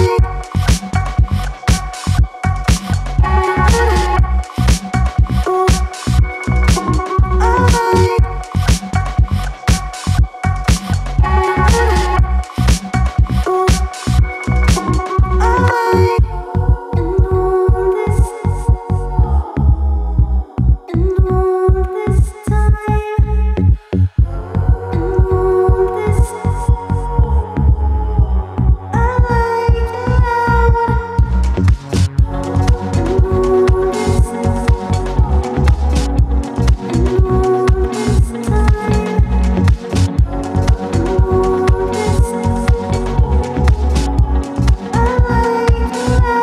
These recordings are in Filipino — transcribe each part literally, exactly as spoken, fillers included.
I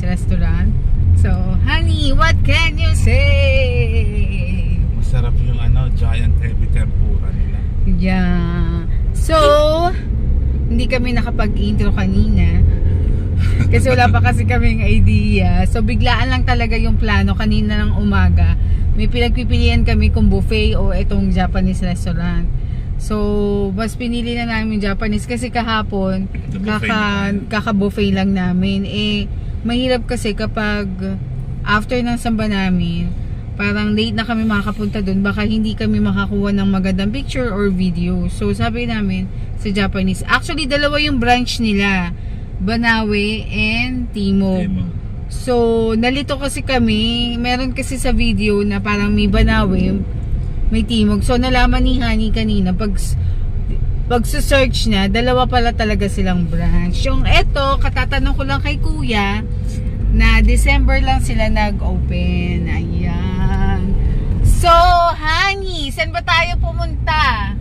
restaurant. So, honey, what can you say? Masarap yung ano, giant ebi tempura nila. Yeah. So, hindi kami nakapag-intro kanina. Kasi wala pa kasi kaming idea. So, biglaan lang talaga yung plano kanina ng umaga. May pinagpipilian kami kung buffet o itong Japanese restaurant. So, mas pinili na namin Japanese kasi kahapon, kaka, kaka-buffet lang namin. Eh, mahirap kasi kapag after ng samba namin, parang late na kami makakapunta dun, baka hindi kami makakuha ng magandang picture or video. So sabi namin sa Japanese, actually dalawa yung branch nila, Banawe and Timog. Timog. So nalito kasi kami, meron kasi sa video na parang may Banawe, may Timog. So nalaman ni Honey kanina, pag pag search na, dalawa pala talaga silang branch. Yung eto, katatanong ko lang kay Kuya, na December lang sila nag-open. Ayan. So, Honey, saan ba tayo pumunta?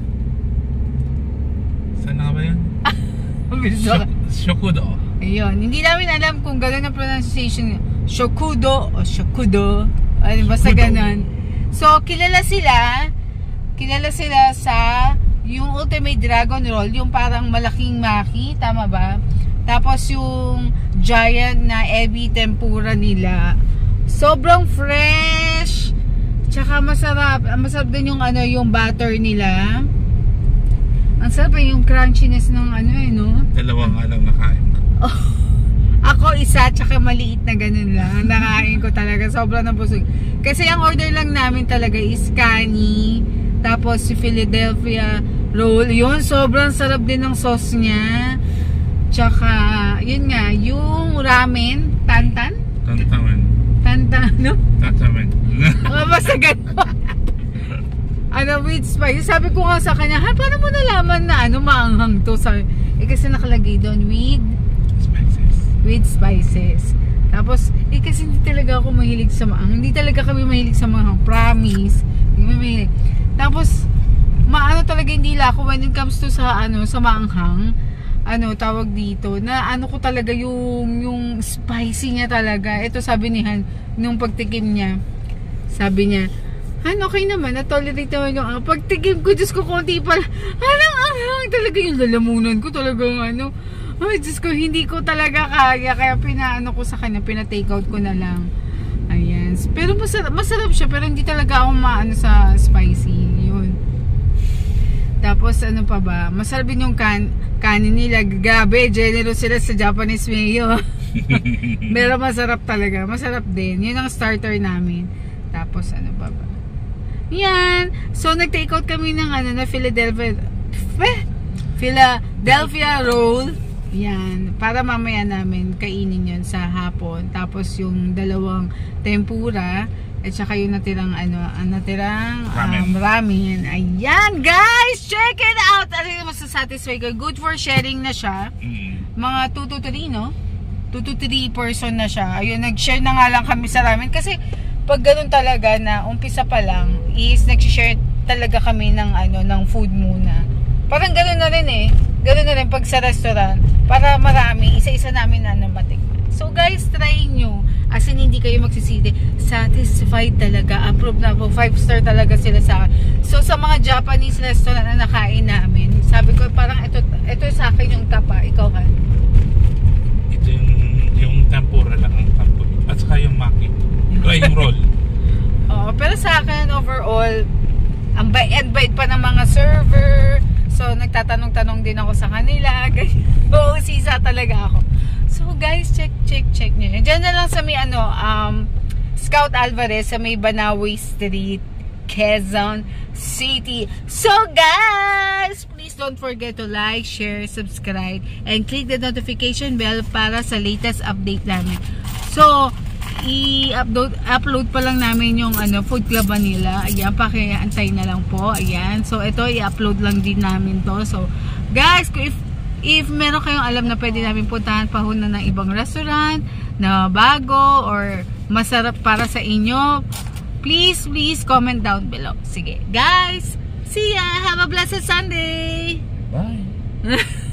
Saan na ba yun? Shokudo. Ayun. Hindi namin alam kung gano'n ang pronunciation. Shokudo o Shokudo. Ano, basta gano'n. So, kilala sila. Kilala sila sa yung Ultimate Dragon Roll, yung parang malaking maki, tama ba? Tapos yung giant na ebi tempura nila, sobrang fresh, tsaka masarap. Masarap din yung ano, yung butter nila. Ang sarap eh, yung crunchiness ng ano eh, no? Dalawang nga lang nakain ko. Oh, ako isa, tsaka maliit na ganun lang. Nakain ko talaga, sobrang nabusog. Kasi ang order lang namin talaga is kani, tapos si Philadelphia roll. Yun, sobrang sarap din ng sauce niya. Tsaka, yun nga, yung ramen, tantan? Tantamen. Tantan, no? Tantamen. Oh, basta gano'n. Ano, with spice. Sabi ko nga sa kanya, ha, paano mo nalaman na ano, maanghang to? Sabi, eh, kasi nakalagay doon, with spices. With spices. Tapos, eh, kasi hindi talaga ako mahilig sa maanghang. Hindi talaga kami mahilig sa maanghang. Promise. Hindi kami mahilig. Tapos, maano talaga hindi la ako when it comes to sa ano, sa maanghang, ano tawag dito, na ano ko talaga yung yung spicy niya talaga. Ito sabi ni Han nung pagtikim niya, sabi niya, Han, okay naman, na-tolerate naman yung uh, pagtikim ko, Diyos ko, konti pala, anong anghang talaga yung lalamunan ko talagang ano, ay Diyos ko, hindi ko talaga kaya, kaya pinaano ko sa kanya, pina-take out ko na lang. Ayan, pero masarap, masarap siya, pero hindi talaga ako maano sa spicy, yun. Tapos ano pa ba? Masarap din yung kan kanin nila. Gabi, generous sila sa Japanese mayo. Pero masarap talaga. Masarap din. Yun ang starter namin. Tapos ano pa ba? Yan. So nag-take out kami ng ano na Philadelphia Philadelphia roll. Yan. Para mamaya namin kainin yun sa hapon. Tapos yung dalawang tempura. At saka yung natirang ano, ang natirang um, ramen. Ayan, guys! Check it out! Ano yung masasatisfy ko? Good for sharing na siya. Mm. Mga two to three, no? two to three person na siya. Ayun, nag-share na nga lang kami sa ramen. Kasi, pag ganun talaga na umpisa pa lang, is nag-share talaga kami ng, ano, ng food muna. Parang ganun na rin eh. Ganun na rin pag sa restaurant. Para marami, isa-isa namin na matikman. So, guys, try nyo. As in, hindi kayo magsisisi. Satisfied talaga. Approve na po. five star talaga sila sa akin. So, sa mga Japanese restaurant na nakain namin, sabi ko, parang ito, ito sa akin yung tapa. Ikaw, Han? Ito yung, yung tempura lang ang tapo. At saka yung maki. Ito yung roll. Oo, pero sa akin, overall, ang bait-bait pa ng mga server. So, nagtatanong-tanong din ako sa kanila. Oo, sisa talaga ako. So guys, check, check, check nyo. Diyan na lang sa may ano, um, Scout Alvarez sa may Banawe Street, Quezon City. So guys, please don't forget to like, share, subscribe, and click the notification bell para sa latest update namin. So, i-upload upload pa lang namin yung ano, food club nila. Ayan, pakiantay na lang po. Ayan. So, ito, i-upload lang din namin to. So, guys, if If meron kayong alam na pwede namin puntahan pa ho na ng ibang restaurant na bago or masarap para sa inyo, please, please comment down below. Sige, guys, see ya! Have a blessed Sunday! Bye!